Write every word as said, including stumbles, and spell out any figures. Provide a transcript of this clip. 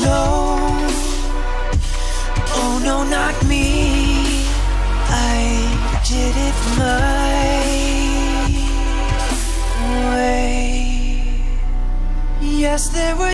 alone. Oh no, not me, I did it my way. Yes, there were